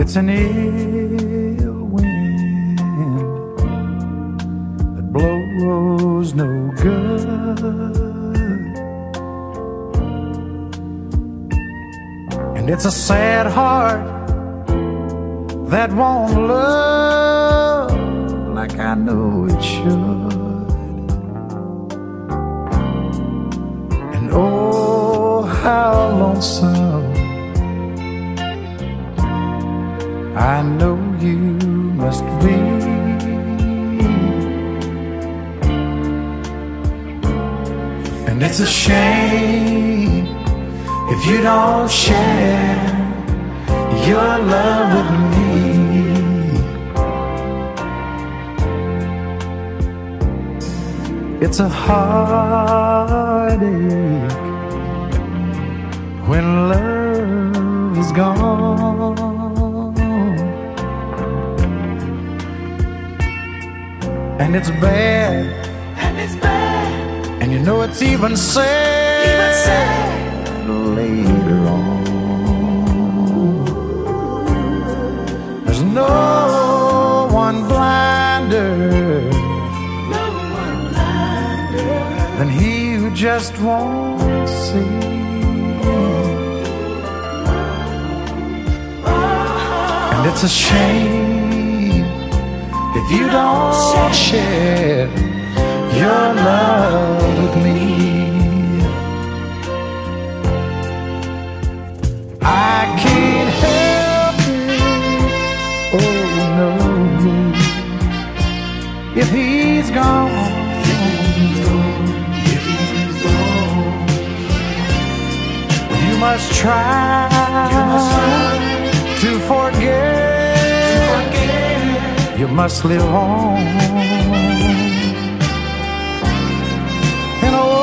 It's an ill wind that blows no good, and it's a sad heart that won't love like I know it should. And oh, how lonesome I know you must be. And it's a shame if you don't share your love with me. It's a heartache when love is gone. And it's bad, and you know it's even sad, later on. There's no one blinder than he who just won't see. And it's a shame if you don't share your love with me. I can't help it, oh no, if he's gone. You must try to forget. You must live on. And oh,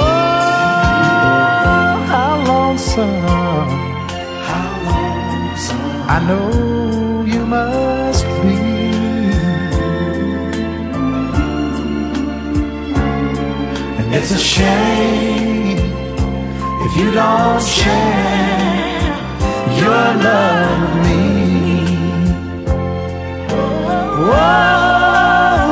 how lonesome I know you must be. And it's a shame if you don't share your love with me. Oh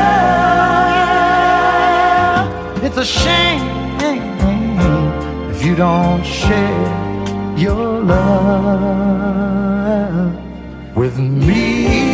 yeah, it's a shame if you don't share your love with me.